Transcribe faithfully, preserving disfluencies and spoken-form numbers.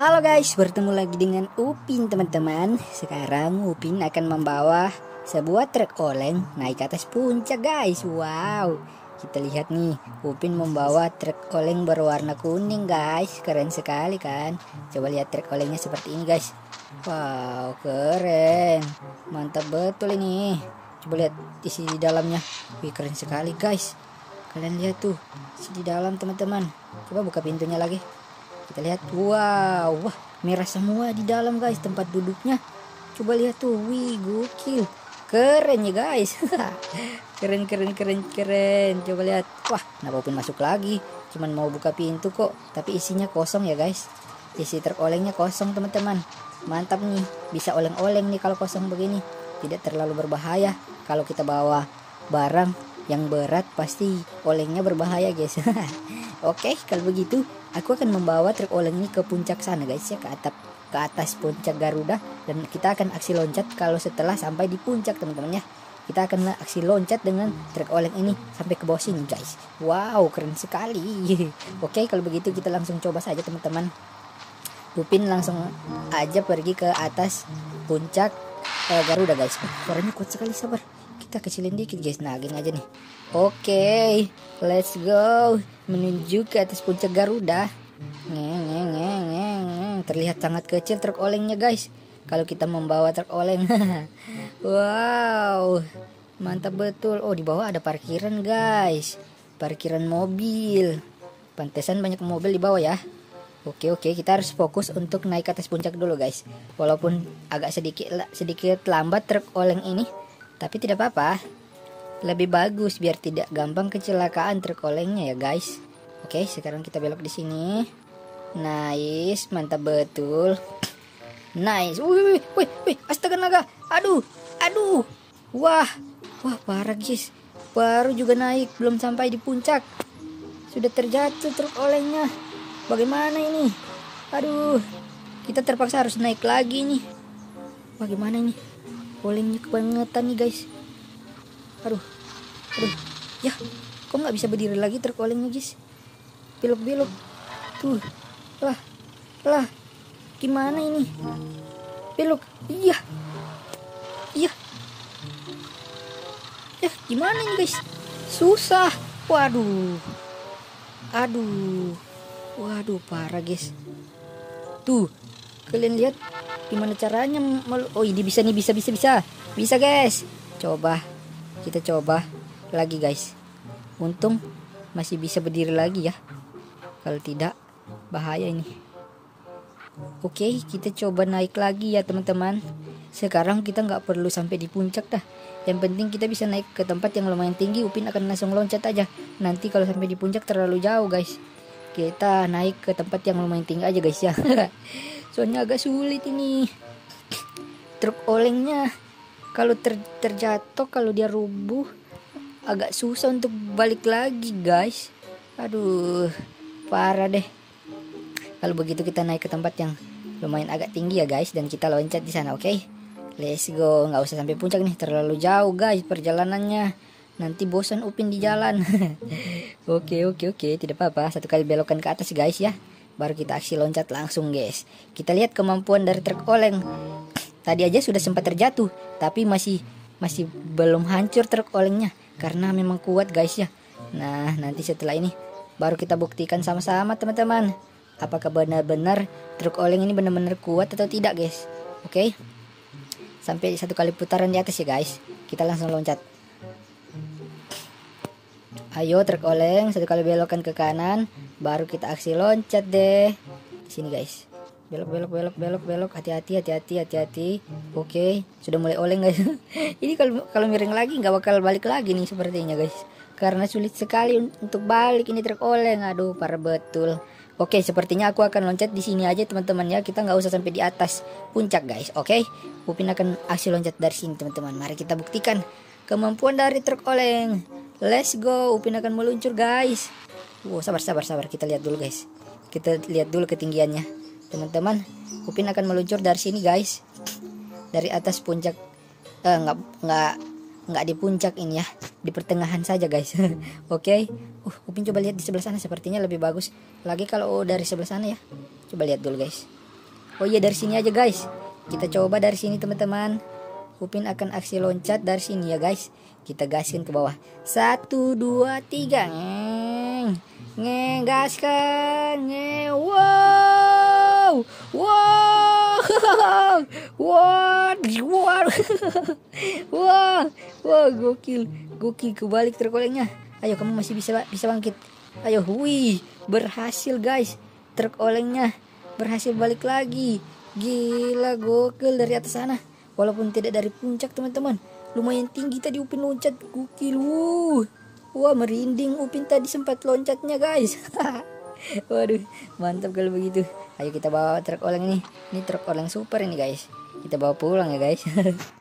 Halo guys, bertemu lagi dengan Upin teman-teman. Sekarang Upin akan membawa sebuah truk oleng naik ke atas puncak guys. Wow, kita lihat nih, Upin membawa truk oleng berwarna kuning guys. Keren sekali kan. Coba lihat truk olengnya seperti ini guys. Wow, keren, mantap betul ini. Coba lihat isi di dalamnya. Wih, keren sekali guys. Kalian lihat tuh, isi di dalam teman-teman. Coba buka pintunya lagi. Kita lihat, wow, wah, merah semua di dalam guys tempat duduknya. Coba lihat tuh, wih, gokil, keren ya guys. Keren, keren, keren, keren. Coba lihat, wah, kenapa Upin masuk lagi? Cuman mau buka pintu kok, tapi isinya kosong ya guys. Isi truk olengnya kosong teman-teman. Mantap nih, bisa oleng-oleng nih kalau kosong begini. Tidak terlalu berbahaya. Kalau kita bawa barang yang berat pasti olengnya berbahaya guys. Oke, kalau begitu aku akan membawa truk oleng ini ke puncak sana guys ya, ke atap ke atas puncak Garuda, dan kita akan aksi loncat kalau setelah sampai di puncak teman-teman ya. Kita akan aksi loncat dengan truk oleng ini sampai ke bawah sini guys. Wow, keren sekali. Oke, kalau begitu kita langsung coba saja teman-teman. Upin langsung aja pergi ke atas puncak uh, Garuda guys. Oh, suaranya kuat sekali, sabar. Kita kecilin dikit guys. Nah, gini aja nih. Oke, let's go menuju ke atas puncak Garuda. Ngeng, ngeng, ngeng, ngeng. Terlihat sangat kecil truk olengnya guys kalau kita membawa truk oleng. Wow, mantap betul. Oh, di bawah ada parkiran guys, parkiran mobil. Pantesan banyak mobil di bawah ya. Oke oke, kita harus fokus untuk naik ke atas puncak dulu guys. Walaupun agak sedikit sedikit lambat truk oleng ini, tapi tidak apa-apa. Lebih bagus biar tidak gampang kecelakaan truk olengnya ya guys. Oke, sekarang kita belok di sini. Nice, mantap betul. Nice. Wih, wih, wih, wih, astaga naga. Aduh, aduh. Wah, wah parah guys. Baru juga naik, belum sampai di puncak sudah terjatuh truk olengnya. Bagaimana ini? Aduh, kita terpaksa harus naik lagi nih. Bagaimana ini? Olengnya kebangetan nih guys. Aduh, aduh, ya, kok nggak bisa berdiri lagi truk olengnya guys? Belok-belok, tuh, lah, lah, gimana ini? Belok, iya, iya, ya, gimana ini guys? Susah, waduh, aduh, waduh, parah guys. Tuh, kalian lihat gimana caranya? Oh, ini bisa nih, bisa, bisa, bisa, bisa guys. Coba. Kita coba lagi guys. Untung masih bisa berdiri lagi ya. Kalau tidak bahaya ini. Oke, kita coba naik lagi ya teman-teman. Sekarang kita nggak perlu sampai di puncak dah. Yang penting kita bisa naik ke tempat yang lumayan tinggi. Upin akan langsung loncat aja. Nanti kalau sampai di puncak terlalu jauh guys, kita naik ke tempat yang lumayan tinggi aja guys ya. Soalnya agak sulit ini. Truk olengnya kalau ter, terjatuh, kalau dia rubuh agak susah untuk balik lagi guys. Aduh, parah deh. Kalau begitu kita naik ke tempat yang lumayan agak tinggi ya guys, dan kita loncat di sana. Oke, okay? Let's go. Nggak usah sampai puncak nih, terlalu jauh guys perjalanannya. Nanti bosan Upin di jalan. Oke oke oke, tidak apa-apa. Satu kali belokan ke atas guys ya, baru kita aksi loncat langsung guys. Kita lihat kemampuan dari truk oleng. Tadi aja sudah sempat terjatuh, tapi masih masih belum hancur truk olengnya karena memang kuat guys ya. Nah, nanti setelah ini baru kita buktikan sama-sama teman-teman, apakah benar-benar truk oleng ini benar-benar kuat atau tidak guys. Oke, sampai satu kali putaran di atas ya guys, kita langsung loncat. Ayo truk oleng, satu kali belokan ke kanan, baru kita aksi loncat deh. Di sini guys. Belok belok belok belok belok, hati-hati hati-hati hati-hati. Oke, sudah mulai oleng guys. Ini kalau kalau miring lagi nggak bakal balik lagi nih sepertinya guys, karena sulit sekali untuk balik ini truk oleng. Aduh, parah betul. Oke, sepertinya aku akan loncat di sini aja teman-teman ya. Kita nggak usah sampai di atas puncak guys. Oke, Upin akan aksi loncat dari sini teman-teman. Mari kita buktikan kemampuan dari truk oleng. Let's go. Upin akan meluncur guys. Wow, sabar sabar sabar. Kita lihat dulu guys. Kita lihat dulu ketinggiannya. Teman-teman, Upin akan meluncur dari sini guys, dari atas puncak. Eh, nggak nggak nggak di puncak ini ya, di pertengahan saja guys. Oke, okay. uh, Upin coba lihat di sebelah sana, sepertinya lebih bagus lagi kalau dari sebelah sana ya. Coba lihat dulu guys. Oh iya, dari sini aja guys. Kita coba dari sini teman-teman. Upin akan aksi loncat dari sini ya guys. Kita gaskan ke bawah. Satu, dua, tiga. Ngeng. Ngeng, gaskan. Ngeng. Wow. Wow. Wow. Wow. Wow. Wow, gokil. Gokil, kebalik truk olengnya. Ayo, kamu masih bisa bisa bangkit. Ayo, wih, berhasil guys. Truk olengnya berhasil balik lagi. Gila, gokil dari atas sana. Walaupun tidak dari puncak teman-teman, lumayan tinggi tadi Upin loncat. Gokil. Wuh. Wah, merinding Upin tadi sempat loncatnya guys. Waduh, mantap kalau begitu. Ayo kita bawa truk oleng ini. Ini truk oleng super ini guys. Kita bawa pulang ya guys.